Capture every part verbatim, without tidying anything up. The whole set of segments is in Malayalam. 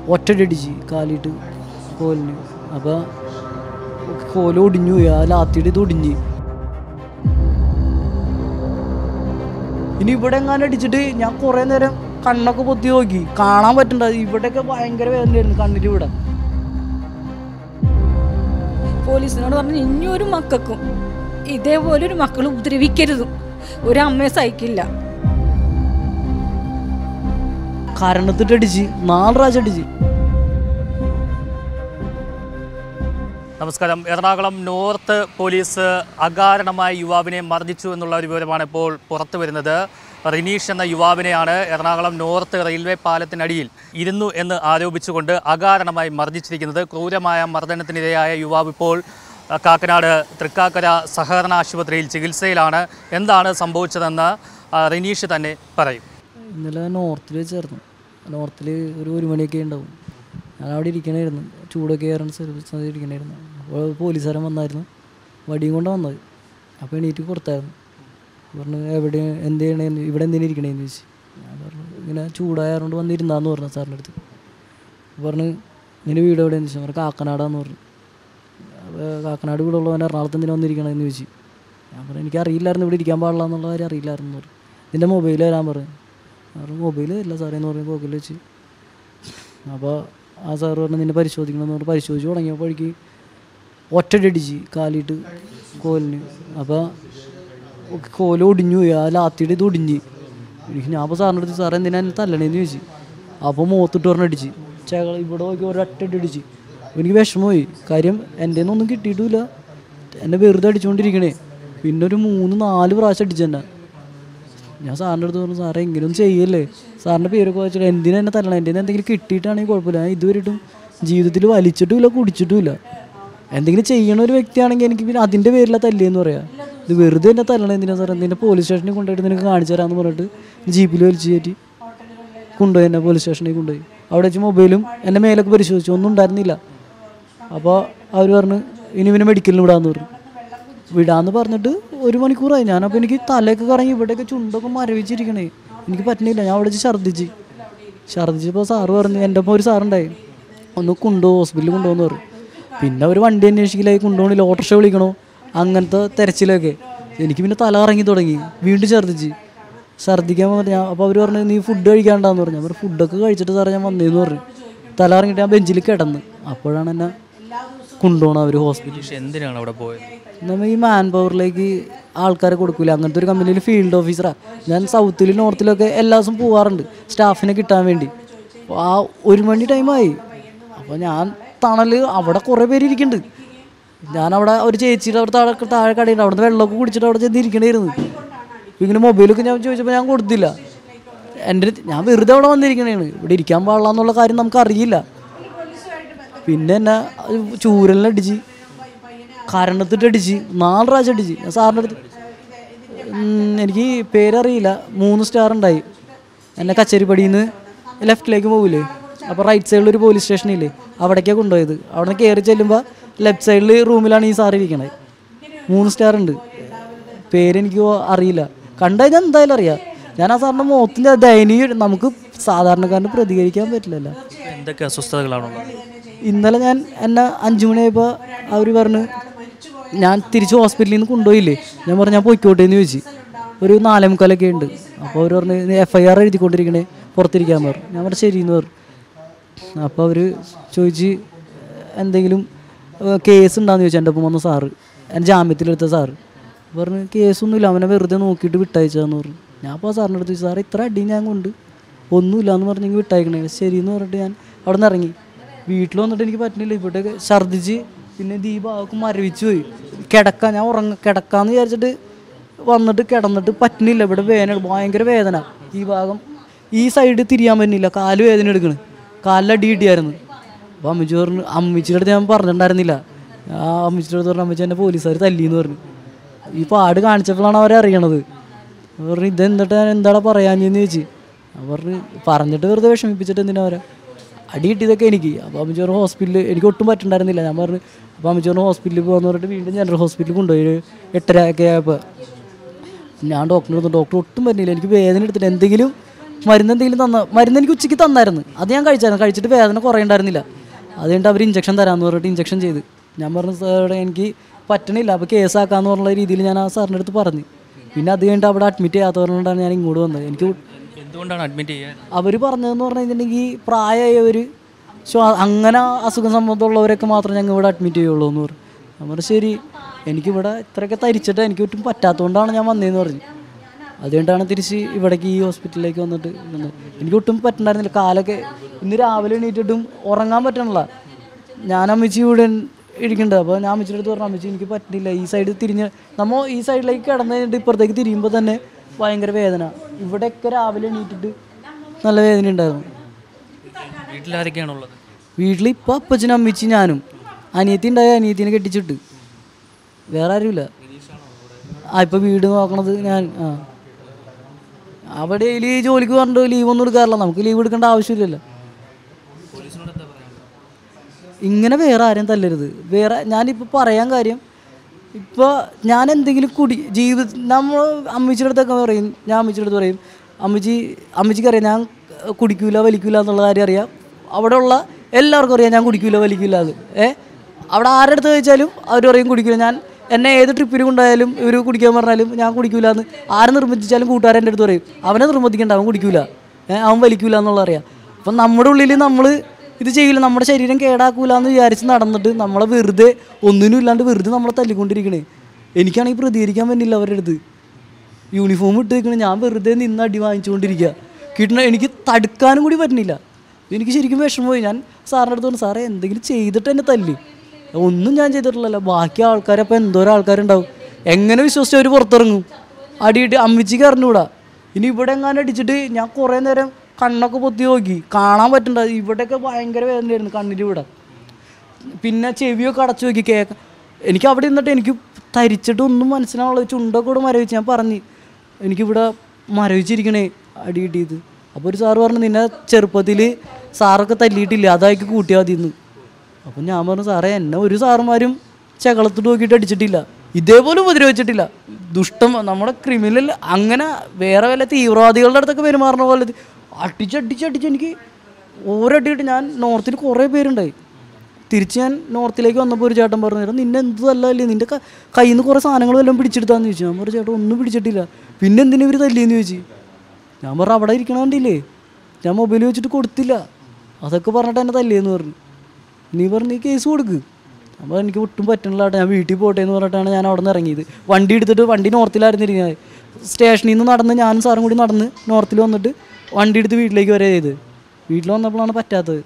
ഒറ്റടിച്ച് കാലിട്ട് കോലിന്. അപ്പോൾ കോല് ഒടിഞ്ഞു പോയി, ആ ലാത്തിയുടെ ഇത് ഒടിഞ്ഞ്. ഇനി ഇവിടെ എങ്ങാനും അടിച്ചിട്ട് ഞാൻ കുറേ നേരം കണ്ണൊക്കെ പൊത്തി നോക്കി, കാണാൻ പറ്റണ്ട. ഇവിടെയൊക്കെ ഭയങ്കര വേദനയായിരുന്നു കണ്ണിൻ്റെ ഇവിടെ. പോലീസിനോട് പറഞ്ഞു ഇനിയൊരു മക്കൾക്കും ഇതേപോലൊരു മക്കൾ ഉപദ്രവിക്കരുതും, ഒരു അമ്മയെ സഹിക്കില്ല. കരണത്തിട്ടടിച്ച് നാല് പ്രാവശ്യം അടിച്ച്. നമസ്കാരം. എറണാകുളം നോർത്ത് പോലീസ് അകാരണമായി യുവാവിനെ മർദ്ദിച്ചു എന്നുള്ള ഒരു വിവരമാണ് ഇപ്പോൾ പുറത്തു വരുന്നത്. റിനീഷ് എന്ന യുവാവിനെയാണ് എറണാകുളം നോർത്ത് റെയിൽവേ പാലത്തിനടിയിൽ ഇരുന്നു എന്ന് ആരോപിച്ചുകൊണ്ട് അകാരണമായി മർദ്ദിച്ചിരിക്കുന്നത്. ക്രൂരമായ മർദ്ദനത്തിനിരയായ യുവാവ് ഇപ്പോൾ കാക്കനാട് തൃക്കാക്കര സഹകരണ ആശുപത്രിയിൽ ചികിത്സയിലാണ്. എന്താണ് സംഭവിച്ചതെന്ന് റിനീഷ് തന്നെ പറയും. ഇന്നലെ നോർത്തിൽ വെച്ചായിരുന്നു. നോർത്തിൽ ഒരു ഒരു മണിയൊക്കെ ഉണ്ടാവും. ഞാൻ അവിടെ ഇരിക്കണമായിരുന്നു, ചൂടൊക്കെ കയറുന്ന സർവീസ് ഇരിക്കണമായിരുന്നു. അപ്പോൾ പോലീസുകാരൻ വന്നായിരുന്നു, വടിയും കൊണ്ട് വന്നത്. അപ്പോൾ എണീറ്റ് പുറത്തായിരുന്നു. പറഞ്ഞു എവിടെ എന്ത് ചെയ്യണേ, ഇവിടെ എന്തിനും ഇരിക്കണേന്ന് ചോദിച്ചു. ഞാൻ പറഞ്ഞു ഇങ്ങനെ ചൂടായതുകൊണ്ട് വന്നിരുന്നാന്ന് പറഞ്ഞു സാറിൻ്റെ അടുത്ത്. പറഞ്ഞു നിൻ്റെ വീട് എവിടെയെന്ന് ചോദിച്ചു. പറഞ്ഞു കാക്കനാടാന്ന് പറഞ്ഞു. അപ്പോൾ കാക്കനാട് വീടുള്ളവൻ എറണാകുളത്ത് എന്തിനാ വന്നിരിക്കണമെന്ന് ചോദിച്ചു. ഞാൻ പറഞ്ഞു എനിക്കറിയില്ലായിരുന്നു ഇവിടെ ഇരിക്കാൻ പാടില്ല എന്നുള്ള കാര്യം അറിയില്ലായിരുന്നു പറഞ്ഞു. നിൻ്റെ മൊബൈൽ വരാൻ പറഞ്ഞു. പറഞ്ഞു മൊബൈൽ തരില്ല സാറേ എന്ന് പറഞ്ഞ് പോക്കറ്റിൽ വെച്ച്. അപ്പോൾ ആ സാറ് പറഞ്ഞു നിന്നെ പരിശോധിക്കണമെന്ന് പറഞ്ഞ് പരിശോധിച്ച് തുടങ്ങിയപ്പോഴേക്ക് ഒറ്റടിച്ച് കാലിട്ട് കോലിന്. അപ്പോൾ കോല് ഒടിഞ്ഞു പോയി, ആ ലാത്തിയുടെ ഇത് ഒടിഞ്ഞ്. എനിക്ക് ഞാൻ അപ്പോൾ സാറിൻ്റെ അടുത്ത് സാറേ എന്തിനാ എന്നെ തല്ലണേന്ന് ചോദിച്ചു. അപ്പോൾ മുഖത്തിട്ട് പറഞ്ഞടിച്ച് ചേകൾ ഇവിടെ നോക്കി ഒരൊറ്റടിച്ച്. എനിക്ക് വിഷമമായി. കാര്യം എൻ്റെ ഒന്നും കിട്ടിയിട്ടുമില്ല, എന്നെ വെറുതെ അടിച്ചുകൊണ്ടിരിക്കണേ. പിന്നെ ഒരു മൂന്ന് നാല് പ്രാവശ്യം അടിച്ചെന്നെ. ഞാൻ സാറിൻ്റെ അടുത്ത് പറഞ്ഞു സാറേ എങ്ങനെയൊന്നും ചെയ്യല്ലേ, സാറിൻ്റെ പേരൊക്കെ വെച്ചിട്ട് എന്തിനാ എന്നെ തല്ലണം, എൻ്റെ എന്തെങ്കിലും കിട്ടിയിട്ടാണെങ്കിൽ കുഴപ്പമില്ല. ഞാൻ ഇതുവരെയിട്ടും ജീവിതത്തിൽ വലിച്ചിട്ടുമില്ല കുടിച്ചിട്ടുമില്ല. എന്തെങ്കിലും ചെയ്യണ ഒരു വ്യക്തിയാണെങ്കിൽ എനിക്ക് പിന്നെ അതിൻ്റെ പേരിലാണ് തല്ലിയെന്ന് പറയാം. ഇത് വെറുതെ എന്നെ തല്ലണം എന്തിനാ സാറേ, നിന്നെ പോലീസ് സ്റ്റേഷനിൽ കൊണ്ടുപോയിട്ട് നിനക്ക് കാണിച്ചു തരാമെന്ന് പറഞ്ഞിട്ട് ജീപ്പിൽ വലിച്ചു കയറ്റി കൊണ്ടുപോയി. എന്നെ പോലീസ് സ്റ്റേഷനിൽ കൊണ്ടുപോയി. അവിടെ വെച്ച് മൊബൈലും എൻ്റെ മേലൊക്കെ പരിശോധിച്ചു, ഒന്നും ഉണ്ടായിരുന്നില്ല. അപ്പോൾ അവർ പറഞ്ഞു ഇനി പിന്നെ മെഡിക്കലിന് വിടാമെന്ന് പറഞ്ഞു. വിടാമെന്ന് പറഞ്ഞിട്ട് ഒരു മണിക്കൂറായി. ഞാനപ്പോൾ എനിക്ക് തലയൊക്കെ കറങ്ങി, ഇവിടെയൊക്കെ ചുണ്ടൊക്കെ മരവിച്ചിരിക്കണേ, എനിക്ക് പറ്റുന്നില്ല. ഞാൻ അവിടെ വെച്ച് ഛർദ്ദിച്ച് ഛർദ്ദിച്ചപ്പോൾ സാറ് പറഞ്ഞു, എൻ്റെ ഒപ്പം ഒരു സാറുണ്ടായി, ഒന്ന് കൊണ്ടുപോകും ഹോസ്പിറ്റലിൽ കൊണ്ടുപോകുന്നു പറഞ്ഞു. പിന്നെ ഒരു വണ്ടി അന്വേഷിക്കലായി, കൊണ്ടുപോകണില്ല, ഓട്ടോറിക്ഷ വിളിക്കണോ അങ്ങനത്തെ തിരച്ചിലൊക്കെ. എനിക്ക് പിന്നെ തല കറങ്ങി തുടങ്ങി, വീണ്ടും ഛർദ്ദിച്ച് ഛർദ്ദിക്കാൻ പറഞ്ഞാൽ. അപ്പോൾ അവർ പറഞ്ഞു നീ ഫുഡ് കഴിക്കാണ്ടാന്ന് പറഞ്ഞു. അവർ ഫുഡൊക്കെ കഴിച്ചിട്ട് സാറേ ഞാൻ വന്നേന്ന് പറഞ്ഞു. തല ഇറങ്ങിയിട്ട് ഞാൻ ബെഞ്ചിൽ കിടന്ന്. അപ്പോഴാണ് എന്നെ കൊണ്ടുപോകണം അവർ ഹോസ്പിറ്റലിൽ. എന്തിനാണ് അവിടെ പോയത്? നമ്മൾ ഈ മാൻ പവറിലേക്ക് ആൾക്കാരെ കൊടുക്കില്ല, അങ്ങനത്തെ ഒരു കമ്പനിയിൽ ഫീൽഡ് ഓഫീസറാണ് ഞാൻ. സൗത്തിൽ നോർത്തിലൊക്കെ എല്ലാ ദിവസവും പോകാറുണ്ട് സ്റ്റാഫിനെ കിട്ടാൻ വേണ്ടി. അപ്പോൾ ആ ഒരു മണി ടൈമായി. അപ്പോൾ ഞാൻ തണൽ അവിടെ കുറേ പേര് ഇരിക്കുന്നുണ്ട്. ഞാനവിടെ ഒരു ചേച്ചിയുടെ അവിടെ താഴെ താഴെ കടയുണ്ട്, അവിടുന്ന് വെള്ളമൊക്കെ കുടിച്ചിട്ട് അവിടെ ചെന്ന് ഇരിക്കണമായിരുന്നു. ഇങ്ങനെ മൊബൈലൊക്കെ ഞാൻ ചോദിച്ചപ്പോൾ ഞാൻ കൊടുത്തില്ല. എൻ്റെ ഞാൻ വെറുതെ അവിടെ വന്നിരിക്കണേണ്, ഇവിടെ ഇരിക്കാൻ പാടില്ല എന്നുള്ള കാര്യം നമുക്കറിയില്ല. പിന്നെ എന്നെ ചൂരലിനടിച്ച് കരണത്തിട്ടടിച്ച് നാല് പ്രാവശ്യം അടിച്ച്. ഞാൻ സാറിൻ്റെ അടുത്ത് എനിക്ക് പേരറിയില്ല, മൂന്ന് സ്റ്റാർ ഉണ്ടായി. എന്നെ കച്ചേരിപ്പടിയിൽ നിന്ന് ലെഫ്റ്റിലേക്ക് പോകില്ലേ, അപ്പോൾ റൈറ്റ് സൈഡിൽ ഒരു പോലീസ് സ്റ്റേഷനില്ലേ, അവിടേക്കാണ് കൊണ്ടുപോയത്. അവിടെ നിന്ന് കയറി ചെല്ലുമ്പോൾ ലെഫ്റ്റ് സൈഡിൽ റൂമിലാണ് ഈ സാർ ഇരിക്കണത്. മൂന്ന് സ്റ്റാർ ഉണ്ട്. പേരെനിക്ക് അറിയില്ല, കണ്ടുകഴിഞ്ഞാൽ എന്തായാലും അറിയാം. ഞാൻ ആ സാറിൻ്റെ മുഖത്തിൻ്റെ ദയനീയ, നമുക്ക് സാധാരണക്കാരന് പ്രതികരിക്കാൻ പറ്റില്ലല്ലോ. എന്തൊക്കെ അസ്വസ്ഥതകളാണുള്ളത്? ഇന്നലെ ഞാൻ എന്നെ അഞ്ചു മണിയായപ്പോൾ അവർ പറഞ്ഞു ഞാൻ തിരിച്ച് ഹോസ്പിറ്റലിൽ നിന്ന് കൊണ്ടുപോയില്ലേ. ഞാൻ പറഞ്ഞു ഞാൻ പോയിക്കോട്ടെ എന്ന് ചോദിച്ചു. ഒരു നാലേ മുക്കാലൊക്കെ ഉണ്ട്. അപ്പോൾ അവർ പറഞ്ഞു എഫ് ഐ ആർ എഴുതിക്കൊണ്ടിരിക്കണേ, പുറത്തിരിക്കാൻ പറഞ്ഞു. ഞാൻ പറഞ്ഞു ശരിയെന്ന് പറഞ്ഞു. അപ്പോൾ അവർ ചോദിച്ച് എന്തെങ്കിലും കേസ് ഉണ്ടാകുന്ന ചോദിച്ചു. എൻ്റെ ഒപ്പം വന്ന സാറ്, എൻ്റെ ജാമ്യത്തിലെടുത്ത സാറ് പറഞ്ഞു കേസൊന്നുമില്ല, അവനെ വെറുതെ നോക്കിയിട്ട് വിട്ടയച്ചാന്ന് പറഞ്ഞു. ഞാൻ അപ്പോൾ സാറിൻ്റെ അടുത്ത് ചോദിച്ചു സാർ ഇത്ര അടി ഞാൻ കൊണ്ട് ഒന്നുമില്ല എന്ന് പറഞ്ഞെങ്കിൽ വിട്ടയക്കണേ. ശരിയെന്ന് പറഞ്ഞിട്ട് ഞാൻ അവിടെ നിന്ന് ഇറങ്ങി. വീട്ടിൽ വന്നിട്ട് എനിക്ക് പറ്റുന്നില്ല, ഇവിടെയൊക്കെ ഛർദ്ദിച്ച് പിന്നെ ദീപാവൊക്കെ മരവിച്ച് പോയി. കിടക്കാൻ ഞാൻ ഉറങ്ങ കിടക്കാമെന്ന് വിചാരിച്ചിട്ട് വന്നിട്ട് കിടന്നിട്ട് പറ്റുന്നില്ല. ഇവിടെ വേദന, ഭയങ്കര വേദന. ഈ ഭാഗം ഈ സൈഡ് തിരിയാൻ പറ്റുന്നില്ല, കാല് വേദന എടുക്കണ്, കാലിൽ അടി കിട്ടിയായിരുന്നു. അപ്പോൾ അമ്മച്ചി പറഞ്ഞു, അമ്മച്ചിയുടെ അടുത്ത് ഞാൻ പറഞ്ഞിട്ടുണ്ടായിരുന്നില്ല. ആ അമ്മച്ചിയുടെ അടുത്ത് പറഞ്ഞു അമ്മച്ചി എന്നെ പോലീസുകാർ തല്ലിയെന്ന് പറഞ്ഞു. ഈ പാട് കാണിച്ചപ്പോഴാണ് അവരെ അറിയണത്. പറഞ്ഞു ഇതെന്നിട്ട് ഞാൻ എന്താണ് പറയാഞ്ഞെന്ന് ചോദിച്ചു. ഞാൻ പറഞ്ഞു പറഞ്ഞിട്ട് വെറുതെ വിഷമിപ്പിച്ചിട്ട് എന്തിനാ അവരെ അടി കിട്ടിയതൊക്കെ എനിക്ക്. അപ്പോൾ അമ്മച്ചി പറഞ്ഞു ഹോസ്പിറ്റലിൽ എനിക്ക് ഒട്ടും പറ്റുണ്ടായിരുന്നില്ല. ഞാൻ പറഞ്ഞു അപ്പോൾ അമ്മച്ചി പറഞ്ഞു ഹോസ്പിറ്റലിൽ പോകാമെന്ന് പറഞ്ഞിട്ട് വീണ്ടും ജനറൽ ഹോസ്പിറ്റലിൽ കൊണ്ടുപോയി. എട്ടര ഒക്കെ ആയപ്പോൾ ഞാൻ ഡോക്ടറിന് എടുത്തു. ഡോക്ടർ ഒട്ടും പറ്റില്ല, എനിക്ക് വേദന എടുത്തിട്ട് എന്തെങ്കിലും മരുന്ന് എന്തെങ്കിലും തന്ന മരുന്ന് എനിക്ക് ഉച്ചയ്ക്ക് തന്നായിരുന്നു. അത് ഞാൻ കഴിച്ചായിരുന്നു. കഴിച്ചിട്ട് വേദന കുറേ ഉണ്ടായിരുന്നില്ല. അതുകൊണ്ട് അവർ ഇഞ്ചക്ഷൻ തരാമെന്ന് പറഞ്ഞിട്ട് ഇഞ്ചക്ഷൻ ചെയ്ത്. ഞാൻ പറഞ്ഞു സാറേ എനിക്ക് പറ്റണില്ല, അപ്പോൾ കേസാക്കാമെന്ന് പറഞ്ഞ രീതിയിൽ ഞാൻ ആ സാറിൻ്റെ അടുത്ത് പറഞ്ഞു. പിന്നെ അത് കഴിഞ്ഞിട്ട് അവിടെ അഡ്മിറ്റ് ചെയ്യാത്തതുകൊണ്ടാണ് ഞാൻ ഇങ്ങോട്ട് വന്നത്. എനിക്ക് എന്തുകൊണ്ടാണ് അഡ്മിറ്റ് ചെയ്യാൻ അവർ പറഞ്ഞതെന്ന് പറഞ്ഞു കഴിഞ്ഞിട്ടുണ്ടെങ്കിൽ പ്രായമായവർ ശ്വാ അങ്ങനെ അസുഖം സംബന്ധമുള്ളവരൊക്കെ മാത്രമേ ഞങ്ങൾ ഇവിടെ അഡ്മിറ്റ് ചെയ്യുള്ളൂ എന്ന് പറഞ്ഞു. ഞാൻ പറഞ്ഞു ശരി, എനിക്കിവിടെ ഇത്രയൊക്കെ തരിച്ചിട്ട് എനിക്ക് ഒട്ടും പറ്റാത്തതുകൊണ്ടാണ് ഞാൻ വന്നതെന്ന് പറഞ്ഞു. അതുകൊണ്ടാണ് തിരിച്ച് ഇവിടേക്ക് ഈ ഹോസ്പിറ്റലിലേക്ക് വന്നിട്ട് വന്നത്. എനിക്ക് ഒട്ടും പറ്റണ്ടായിരുന്നില്ല. കാലൊക്കെ ഇന്ന് രാവിലെ എണീറ്റിട്ടും ഉറങ്ങാൻ പറ്റണില്ല. ഞാൻ അമ്മച്ചി ഇവിടെ ഇരിക്കുന്നുണ്ട്. അപ്പോൾ ഞാൻ അമ്മച്ചിയുടെ അടുത്ത് പറഞ്ഞു അമ്മച്ചി എനിക്ക് പറ്റില്ല, ഈ സൈഡ് തിരിഞ്ഞ് നമ്മൾ ഈ സൈഡിലേക്ക് കിടന്നു കഴിഞ്ഞിട്ട് ഇപ്പുറത്തേക്ക് തിരിയുമ്പോൾ തന്നെ ഭയങ്കര വേദന. ഇവിടെയൊക്കെ രാവിലെ എണീറ്റിട്ട് നല്ല വേദന ഉണ്ടായിരുന്നു. വീട്ടിലാരൊക്കെയാണുള്ളത്? വീട്ടിൽ ഇപ്പോൾ അപ്പച്ചനും അമ്മച്ചി ഞാനും. അനിയത്തി ഉണ്ടായ അനിയത്തിനെ കെട്ടിച്ചിട്ട് വേറെ ആരുമില്ല. ആ ഇപ്പോൾ വീട് നോക്കണത് ഞാൻ. ആ അവിടെ ഡെയിലി ജോലിക്ക് പറഞ്ഞിട്ട് ലീവൊന്നും എടുക്കാറില്ല. നമുക്ക് ലീവ് എടുക്കേണ്ട ആവശ്യമില്ലല്ലോ. ഇങ്ങനെ വേറെ ആരും തല്ലരുത്. വേറെ ഞാനിപ്പോൾ പറയാൻ കാര്യം, ഇപ്പോൾ ഞാൻ എന്തെങ്കിലും കുടി ജീവിത നമ്മൾ അമ്മച്ചിയുടെ അടുത്തൊക്കെ പറയും. ഞാൻ അമ്മച്ചിയുടെ അടുത്ത് പറയും അമ്മച്ചി അമ്മച്ചിക്കറിയാം ഞാൻ കുടിക്കൂല വലിക്കൂല എന്നുള്ള കാര്യം അറിയാം. അവിടെ ഉള്ള എല്ലാവർക്കും അറിയാം ഞാൻ കുടിക്കൂല വലിക്കൂല അത്. ഏ അവിടെ ആരുടെ അടുത്ത് ചോദിച്ചാലും അവർ പറയും കുടിക്കൂല. ഞാൻ എന്നെ ഏത് ട്രിപ്പിന് കൊണ്ടായാലും ഇവർ കുടിക്കാൻ പറഞ്ഞാലും ഞാൻ കുടിക്കൂല എന്ന് ആരെ നിർബന്ധിച്ചാലും കൂട്ടുകാരൻ എൻ്റെ അടുത്ത് പറയും അവനെ നിർബന്ധിക്കേണ്ട, അവൻ കുടിക്കൂല, ഏഹ് അവൻ വലിക്കൂല എന്നുള്ള അറിയാം. അപ്പം നമ്മുടെ ഉള്ളിൽ നമ്മൾ ഇത് ചെയ്യില്ല, നമ്മുടെ ശരീരം കേടാക്കൂല എന്ന് വിചാരിച്ച് നടന്നിട്ട് നമ്മളെ വെറുതെ ഒന്നിനും ഇല്ലാണ്ട് വെറുതെ നമ്മളെ തല്ലിക്കൊണ്ടിരിക്കണേ. എനിക്കാണെങ്കിൽ പ്രതികരിക്കാൻ പറ്റില്ല അവരുടെ അടുത്ത്. യൂണിഫോം ഇട്ട് വെക്കണേ, ഞാൻ വെറുതെ നിന്ന് അടി വാങ്ങിച്ചുകൊണ്ടിരിക്കുക. കിട്ടണ എനിക്ക് തടുക്കാനും കൂടി പറ്റുന്നില്ല. എനിക്ക് ശരിക്കും വിഷമമായി. ഞാൻ സാറിൻ്റെ അടുത്ത് പറഞ്ഞു സാറേ എന്തെങ്കിലും ചെയ്തിട്ട് എന്നെ തല്ലി. ഒന്നും ഞാൻ ചെയ്തിട്ടില്ലല്ലോ. ബാക്കി ആൾക്കാരപ്പോൾ എന്തോരം ആൾക്കാരുണ്ടാവും. എങ്ങനെ വിശ്വസിച്ച് അവർ പുറത്തിറങ്ങും? അടിയിട്ട് അമ്മച്ചിക്ക് അറിഞ്ഞുകൂടാ. ഇനി ഇവിടെ എങ്ങാനും അടിച്ചിട്ട് ഞാൻ കുറേ നേരം കണ്ണൊക്കെ പൊത്തി നോക്കി, കാണാൻ പറ്റണ്ട. ഇവിടെയൊക്കെ ഭയങ്കര വേദനയായിരുന്നു കണ്ണിൻ്റെ ഇവിടെ. പിന്നെ ചെവിയൊക്കെ അടച്ചു നോക്കി കേൾക്കാൻ. എനിക്ക് അവിടെ നിന്നിട്ട് എനിക്ക് തരിച്ചിട്ട് ഒന്നും മനസ്സിലാവുള്ള ചുണ്ടൊക്കെ കൂടെ മരവിച്ച്. ഞാൻ പറഞ്ഞ് എനിക്കിവിടെ മരവിച്ചിരിക്കണേ അടി കിട്ടിയത്. അപ്പോൾ ഒരു സാറ് പറഞ്ഞു നിന്നെ ചെറുപ്പത്തിൽ സാറൊക്കെ തല്ലിയിട്ടില്ല, അതായിക്ക് കൂട്ടിയാൽ മതി എന്ന്. അപ്പം ഞാൻ പറഞ്ഞു സാറേ എന്നെ ഒരു സാറുമാരും ചകളത്തിട്ട് നോക്കിയിട്ട് അടിച്ചിട്ടില്ല, ഇതേപോലെ ഉപദ്രവിച്ചിട്ടില്ല. ദുഷ്ടം നമ്മുടെ ക്രിമിനൽ അങ്ങനെ വേറെ വല്ല തീവ്രവാദികളുടെ അടുത്തൊക്കെ പെരുമാറുന്ന പോലെ അടിച്ചടിച്ചടിച്ച് എനിക്ക് ഓരോ അടിയിട്ട് ഞാൻ നോർത്തിൽ കുറേ പേരുണ്ടായി. തിരിച്ച് ഞാൻ നോർത്തിലേക്ക് വന്നപ്പോൾ ഒരു ചേട്ടൻ പറഞ്ഞു തരാം നിന്നെ എന്ത് തല്ലല്ലേ, നിൻ്റെ കയ്യിൽ നിന്ന് കുറേ സാധനങ്ങൾ വല്ലതും പിടിച്ചെടുത്താന്ന് ചോദിച്ചു. ഞാൻ പറഞ്ഞു ചേട്ടൻ ഒന്നും പിടിച്ചിട്ടില്ല. പിന്നെ എന്തിനാ ഇവർ തല്ലിയെന്ന് ചോദിച്ചു. ഞാൻ പറഞ്ഞു അവിടെ ഇരിക്കണണ്ടില്ലേ, ഞാൻ മൊബൈൽ വെച്ചിട്ട് കൊടുത്തില്ല, അതൊക്കെ പറഞ്ഞിട്ട് എന്നെ തല്ലിയെന്ന് പറഞ്ഞു. നീ പറഞ്ഞു നീ കേസ് കൊടുക്ക്. അപ്പോൾ എനിക്ക് ഒട്ടും പറ്റണില്ല കേട്ടോ, ഞാൻ വീട്ടിൽ പോട്ടെ എന്ന് പറഞ്ഞിട്ടാണ് ഞാൻ അവിടെ നിന്ന് ഇറങ്ങിയത്. വണ്ടി എടുത്തിട്ട് വണ്ടി നോർത്തിലായിരുന്നു ഇരിക്കുന്നത്. സ്റ്റേഷനിൽ നിന്ന് നടന്ന് ഞാനും സാറും കൂടി നടന്ന് നോർത്തിൽ വന്നിട്ട് വണ്ടി എടുത്ത് വീട്ടിലേക്ക് വരെ ചെയ്ത്. വീട്ടിൽ വന്നപ്പോഴാണ് പറ്റാത്തത്.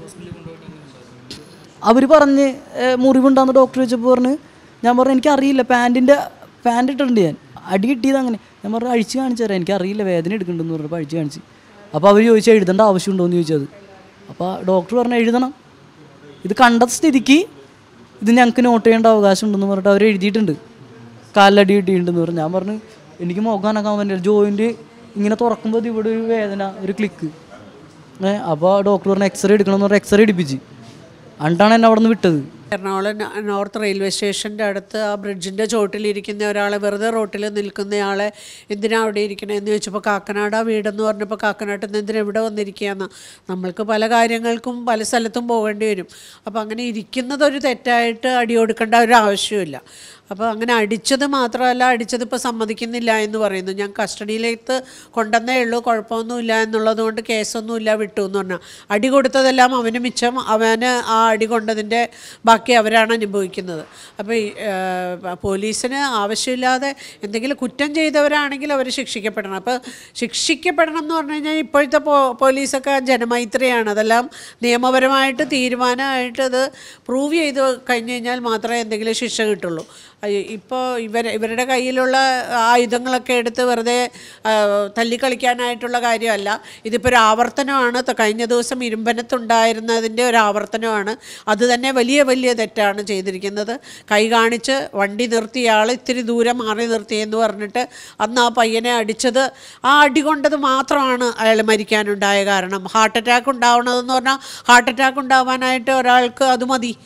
അവർ പറഞ്ഞ് മുറിവുണ്ടാകുന്ന ഡോക്ടർ വെച്ചപ്പോൾ പറഞ്ഞ് ഞാൻ പറഞ്ഞു എനിക്കറിയില്ല, പാൻറ്റിൻ്റെ പാൻറ്റ് ഇട്ടിട്ടുണ്ട് ഞാൻ, അടി കിട്ടിയത് അങ്ങനെ. ഞാൻ പറഞ്ഞു അഴിച്ച് കാണിച്ചു തരാം, എനിക്കറിയില്ല വേദന എടുക്കുന്നുണ്ടെന്ന് പറഞ്ഞപ്പോൾ അഴിച്ച് കാണിച്ച്. അപ്പോൾ അവർ ചോദിച്ചാൽ എഴുതേണ്ട ആവശ്യമുണ്ടോ എന്ന് ചോദിച്ചത്. അപ്പോൾ ഡോക്ടർ പറഞ്ഞു എഴുതണം, ഇത് കണ്ട സ്ഥിതിക്ക് ഇത് ഞങ്ങൾക്ക് നോട്ട് ചെയ്യേണ്ട അവകാശം ഉണ്ടെന്ന് പറഞ്ഞിട്ട് അവർ എഴുതിയിട്ടുണ്ട്, കാലടി കിട്ടിയിട്ടുണ്ടെന്ന് പറഞ്ഞു. ഞാൻ പറഞ്ഞു എനിക്ക് മുഖാനക്കാൻ പറ്റില്ല, ജോയിൻറ്റ് ഇങ്ങനെ തുറക്കുമ്പോൾ ഇവിടെ ഒരു വേദന, ഒരു ക്ലിക്ക്. ഏഹ് അപ്പോൾ ഡോക്ടർ പറഞ്ഞ് എക്സ്റേ എടുക്കണമെന്ന് പറഞ്ഞാൽ എക്സ്റേ എടുപ്പിച്ച് എന്നിട്ടാണ് എന്നെ അവിടെ നിന്ന് വിട്ടത്. എറണാകുളം നോർത്ത് റെയിൽവേ സ്റ്റേഷൻ്റെ അടുത്ത് ആ ബ്രിഡ്ജിൻ്റെ ചോട്ടിലിരിക്കുന്ന ഒരാളെ, വെറുതെ റോട്ടിൽ നിൽക്കുന്നയാളെ എന്തിനാ അവിടെ ഇരിക്കണേന്ന് ചോദിച്ചപ്പോൾ കാക്കനാട് ആ വീടെന്ന് പറഞ്ഞപ്പോൾ കാക്കനാട്ടിൽ നിന്ന് എന്തിനാ ഇവിടെ വന്നിരിക്കുകയെന്ന്. നമ്മൾക്ക് പല കാര്യങ്ങൾക്കും പല സ്ഥലത്തും പോകേണ്ടി വരും. അപ്പോൾ അങ്ങനെ ഇരിക്കുന്നതൊരു തെറ്റായിട്ട് അടി കൊടുക്കേണ്ട ഒരു ആവശ്യമില്ല. അപ്പോൾ അങ്ങനെ അടിച്ചത് മാത്രമല്ല, അടിച്ചത് ഇപ്പോൾ സമ്മതിക്കുന്നില്ല എന്ന് പറയുന്നു. ഞാൻ കസ്റ്റഡിയിലേക്ക് കൊണ്ടുവന്നേ ഉള്ളൂ, കുഴപ്പമൊന്നുമില്ല എന്നുള്ളത് കൊണ്ട് കേസൊന്നുമില്ല വിട്ടു എന്ന് പറഞ്ഞാൽ. അടി കൊടുത്തതെല്ലാം അവന് മിച്ചം, അവന് ആ അടി കൊണ്ടതിൻ്റെ ബാക്കി അവരാണ് അനുഭവിക്കുന്നത്. അപ്പോൾ പോലീസിന് ആവശ്യമില്ലാതെ എന്തെങ്കിലും കുറ്റം ചെയ്തവരാണെങ്കിൽ അവർ ശിക്ഷിക്കപ്പെടണം. അപ്പോൾ ശിക്ഷിക്കപ്പെടണം എന്ന് പറഞ്ഞു കഴിഞ്ഞാൽ ഇപ്പോഴത്തെ പോ പോലീസൊക്കെ ജനമൈത്രിയാണ്. അതെല്ലാം നിയമപരമായിട്ട് തീരുമാനമായിട്ട് അത് പ്രൂവ് ചെയ്ത് കഴിഞ്ഞ് കഴിഞ്ഞാൽ മാത്രമേ എന്തെങ്കിലും ശിക്ഷ കിട്ടുള്ളൂ. ഇപ്പോൾ ഇവർ ഇവരുടെ കയ്യിലുള്ള ആയുധങ്ങളൊക്കെ എടുത്ത് വെറുതെ തല്ലിക്കളിക്കാനായിട്ടുള്ള കാര്യമല്ല. ഇതിപ്പോൾ ഒരു ആവർത്തനമാണ്. കഴിഞ്ഞ ദിവസം ഇരുമ്പനത്തുണ്ടായിരുന്നതിൻ്റെ ഒരു ആവർത്തനമാണ്. അത് തന്നെ വലിയ വലിയ തെറ്റാണ് ചെയ്തിരിക്കുന്നത്. കൈ കാണിച്ച് വണ്ടി നിർത്തിയ ആൾ ഇത്തിരി ദൂരം മാറി നിർത്തിയെന്ന് പറഞ്ഞിട്ട് അന്ന് ആ പയ്യനെ അടിച്ചത്, ആ അടി കൊണ്ടത് മാത്രമാണ് അയാൾ മരിക്കാനുണ്ടായ കാരണം. ഹാർട്ട് അറ്റാക്ക് ഉണ്ടാവണതെന്ന് പറഞ്ഞാൽ ഹാർട്ട് അറ്റാക്ക് ഉണ്ടാവാനായിട്ട് ഒരാൾക്ക് അത് മതി.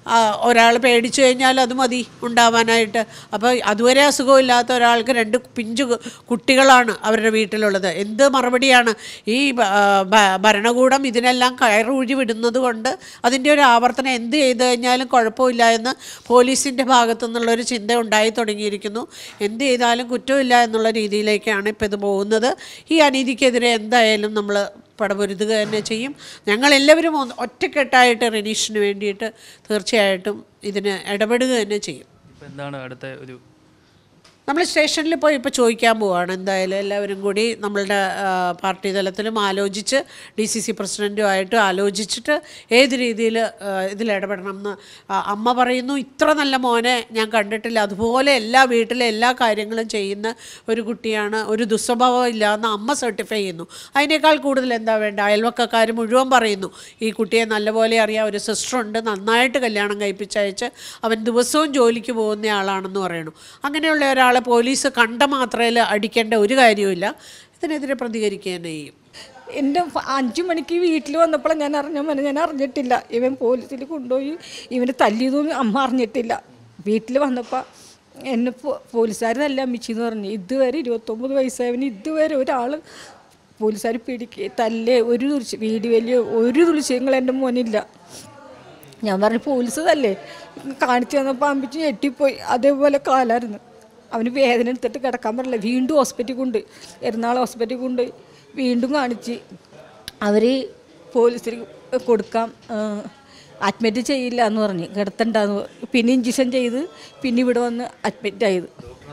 ഒരാൾ പേടിച്ചു കഴിഞ്ഞാൽ അത് മതി ഉണ്ടാവാനായിട്ട്. അപ്പോൾ അതുവരെ അസുഖമില്ലാത്ത ഒരാൾക്ക് രണ്ട് പിഞ്ചു കുട്ടികളാണ് അവരുടെ വീട്ടിലുള്ളത്. എന്ത് മറുപടിയാണ് ഈ ഭരണകൂടം ഇതിനെല്ലാം കയറൂഴി വിടുന്നത് കൊണ്ട് അതിൻ്റെ ഒരു ആവർത്തനം എന്ത് ചെയ്ത് കഴിഞ്ഞാലും കുഴപ്പമില്ല എന്ന് പോലീസിൻ്റെ ഭാഗത്തു നിന്നുള്ളൊരു ചിന്ത ഉണ്ടായി തുടങ്ങിയിരിക്കുന്നു. എന്ത് ചെയ്താലും കുറ്റമില്ല എന്നുള്ള രീതിയിലേക്കാണ് ഇപ്പോൾ ഇത് പോകുന്നത്. ഈ അനീതിക്കെതിരെ എന്തായാലും നമ്മൾ പടപൊരുതുക തന്നെ ചെയ്യും. ഞങ്ങളെല്ലാവരും ഒറ്റക്കെട്ടായിട്ട് റിനീഷിന് വേണ്ടിയിട്ട് തീർച്ചയായിട്ടും ഇതിന് ഇടപെടുക തന്നെ ചെയ്യും. എന്താണ് അടുത്ത ഒരു നമ്മൾ സ്റ്റേഷനിൽ പോയി ഇപ്പോൾ ചോദിക്കാൻ പോവുകയാണ്. എന്തായാലും എല്ലാവരും കൂടി നമ്മളുടെ പാർട്ടി തലത്തിലും ആലോചിച്ച് ഡി സി സി പ്രസിഡൻറ്റുമായിട്ട് ആലോചിച്ചിട്ട് ഏത് രീതിയിൽ ഇതിൽ ഇടപെടണം എന്ന്. അമ്മ പറയുന്നു, ഇത്ര നല്ല മോനെ ഞാൻ കണ്ടിട്ടില്ല, അതുപോലെ എല്ലാ വീട്ടിലെ എല്ലാ കാര്യങ്ങളും ചെയ്യുന്ന ഒരു കുട്ടിയാണ്, ഒരു ദുസ്വഭാവം ഇല്ലയെന്ന് അമ്മ സർട്ടിഫൈ ചെയ്യുന്നു. അതിനേക്കാൾ കൂടുതൽ എന്താ വേണ്ട? അയൽവക്കക്കാർ മുഴുവൻ പറയുന്നു ഈ കുട്ടിയെ നല്ലപോലെ അറിയാം, ഒരു സിസ്റ്ററുണ്ട്, നന്നായിട്ട് കല്യാണം കഴിപ്പിച്ചയച്ച് അവൻ ദിവസവും ജോലിക്ക് പോകുന്ന ആളാണെന്ന് പറയുന്നു. അങ്ങനെയുള്ള ഒരാൾ പോലീസ് കണ്ട മാത്രയിൽ അടിക്കേണ്ട ഒരു കാര്യവുമില്ല. ഇതിനെതിരെ പ്രതികരിക്കുക തന്നെ ചെയ്യും. എൻ്റെ അഞ്ചു മണിക്ക് വീട്ടിൽ വന്നപ്പോഴാണ് ഞാൻ അറിഞ്ഞ മോനെ ഞാൻ അറിഞ്ഞിട്ടില്ല. ഇവൻ പോലീസിൽ കൊണ്ടുപോയി ഇവന് തല്ലിയതൊന്നും അമ്മ അറിഞ്ഞിട്ടില്ല. വീട്ടിൽ വന്നപ്പോൾ എന്നെ പോലീസുകാർ നല്ല അമ്മിച്ചെന്ന് പറഞ്ഞു. ഇതുവരെ ഇരുപത്തൊമ്പത് വയസ്സായവന് ഇതുവരെ ഒരാൾ പോലീസുകാർ പിടിക്കുക തല്ലേ ഒരു തുളിച്ച് വീട് വലിയ ഒരു തുളിച്ചങ്ങൾ എൻ്റെ മോനില്ല. ഞാൻ പറഞ്ഞു പോലീസ് തല്ലേ കാണിച്ചു തന്നപ്പോൾ അമ്മിച്ച് ഞെട്ടിപ്പോയി. അതേപോലെ കാലായിരുന്നു. അവന് വേദന എടുത്തിട്ട് കിടക്കാൻ പറ്റില്ല. വീണ്ടും ഹോസ്പിറ്റലിൽ കൊണ്ട് എറണാകുളം ഹോസ്പിറ്റലിൽ കൊണ്ട് വീണ്ടും കാണിച്ച് അവർ പോലീസിൽ കൊടുക്കാം, അഡ്മിറ്റ് ചെയ്യില്ല എന്ന് പറഞ്ഞ് കിടത്തണ്ടെന്ന്. പിന്നെ ഇഞ്ചക്ഷൻ ചെയ്ത് പിന്നെ ഇവിടെ വന്ന് അഡ്മിറ്റ് ആയത്.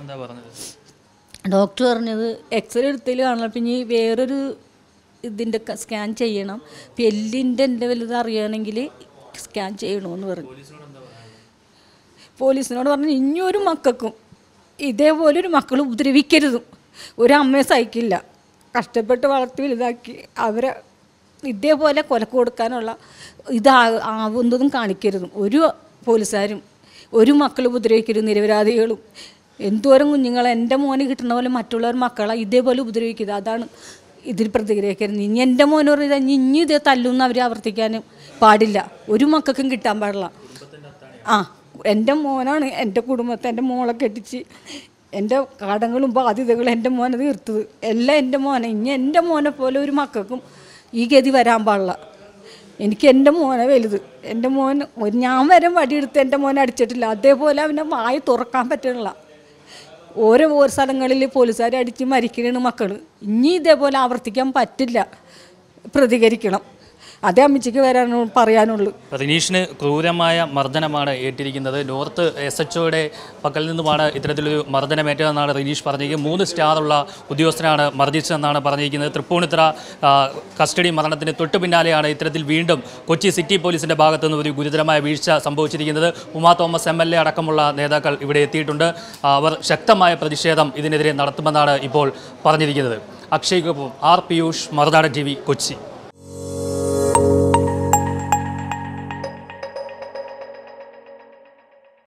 ഡോക്ടർ പറഞ്ഞത് എക്സ്റേ എടുത്തതിൽ കാണണം, പിന്നെ വേറൊരു ഇതിൻ്റെ സ്കാൻ ചെയ്യണം, എല്ലിൻ്റെ എൻ്റെ വലുത് അറിയണമെങ്കിൽ സ്കാൻ ചെയ്യണമെന്ന് പറഞ്ഞു. പോലീസിനോട് പറഞ്ഞു ഇനിയൊരു മക്കൾക്കും ഇതേപോലൊരു മക്കൾ ഉപദ്രവിക്കരുതും. ഒരമ്മയെ സഹിക്കില്ല, കഷ്ടപ്പെട്ട് വളർത്തി വലുതാക്കി അവരെ ഇതേപോലെ കൊലക്ക് കൊടുക്കാനുള്ള ഇതാ ആവുന്നതും കാണിക്കരുതും. ഒരു പോലീസുകാരും ഒരു മക്കൾ ഉപദ്രവിക്കരുത്, നിരപരാധികളും. എന്തോരം കുഞ്ഞുങ്ങളെ എൻ്റെ മോന് കിട്ടുന്ന പോലെ മറ്റുള്ളവർ മക്കളെ ഇതേപോലെ ഉപദ്രവിക്കരുത്. അതാണ് ഇതിൽ പ്രതികരിക്കരുത്. ഇനി എൻ്റെ മോന് പറഞ്ഞാൽ ഇനി ഇനി ഇതേ തല്ലുന്ന അവർ ആവർത്തിക്കാനും പാടില്ല. ഒരു മക്കൾക്കും കിട്ടാൻ പാടില്ല. ആ എൻ്റെ മോനാണ് എൻ്റെ കുടുംബത്തെ എൻ്റെ മോളെ കെട്ടിച്ച് എൻ്റെ കടങ്ങളും ബാധ്യതകളും എൻ്റെ മോനെ തീർത്തത് എല്ലാം എൻ്റെ മോനെ. ഇനി എൻ്റെ മോനെ പോലെ ഒരു മക്കൾക്കും ഈ ഗതി വരാൻ പാടില്ല. എനിക്ക് എൻ്റെ മോനെ വലുത്. എൻ്റെ മോൻ ഞാൻ വരെ വടിയെടുത്ത് എൻ്റെ മോനെ അടിച്ചിട്ടില്ല. അതേപോലെ അവൻ്റെ വായ തുറക്കാൻ പറ്റണില്ല. ഓരോ ഓരോ സ്ഥലങ്ങളിൽ പോലീസുകാരെ അടിച്ച് മരിക്കണ മക്കൾ. ഇനി ഇതേപോലെ ആവർത്തിക്കാൻ പറ്റില്ല. പ്രതികരിക്കണം. അതേ അമ്മച്ചിക്ക് വരാനു പറയാനുള്ളൂ. റിനീഷിന് ക്രൂരമായ മർദ്ദനമാണ് ഏറ്റിരിക്കുന്നത്. നോർത്ത് എസ് എച്ച് ഒയുടെ പക്കൽ നിന്നുമാണ് ഇത്തരത്തിലൊരു മർദ്ദനമേറ്റതെന്നാണ് റിനീഷ് പറഞ്ഞിരിക്കുന്നത്. മൂന്ന് സ്റ്റാറുള്ള ഉദ്യോഗസ്ഥനാണ് മർദ്ദിച്ചതെന്നാണ് പറഞ്ഞിരിക്കുന്നത്. തൃപ്പൂണിത്തുറ കസ്റ്റഡി മരണത്തിന് തൊട്ടു പിന്നാലെയാണ് ഇത്തരത്തിൽ വീണ്ടും കൊച്ചി സിറ്റി പോലീസിൻ്റെ ഭാഗത്തു നിന്ന് ഒരു ഗുരുതരമായ വീഴ്ച സംഭവിച്ചിരിക്കുന്നത്. Uma Thomas M L A അടക്കമുള്ള നേതാക്കൾ ഇവിടെ എത്തിയിട്ടുണ്ട്. അവർ ശക്തമായ പ്രതിഷേധം ഇതിനെതിരെ നടത്തുമെന്നാണ് ഇപ്പോൾ പറഞ്ഞിരിക്കുന്നത്. അക്ഷയ്ക്കൊപ്പം R Piyush, Marunadan T V, Kochi.